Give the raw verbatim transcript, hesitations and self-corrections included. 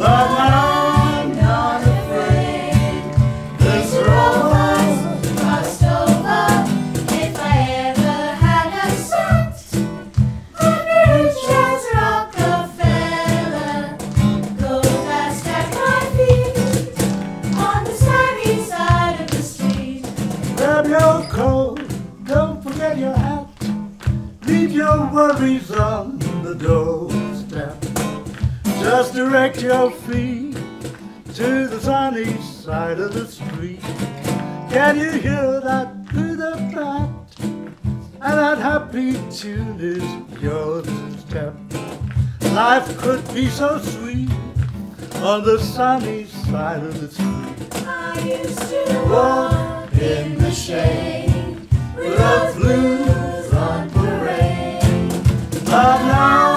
but I'm not afraid. This road crossed over. If I ever had a cent, I'd be rich as Rockefeller. Gold dust at my feet on the sunny side of the street. Grab your coat, don't forget your hat. Leave your worries on the doorstep. Just direct your feet to the sunny side of the street. Can you hear that through the bat? And that happy tune is yours to step. Life could be so sweet on the sunny side of the street. I used to walk in the shade with the blues on parade, But now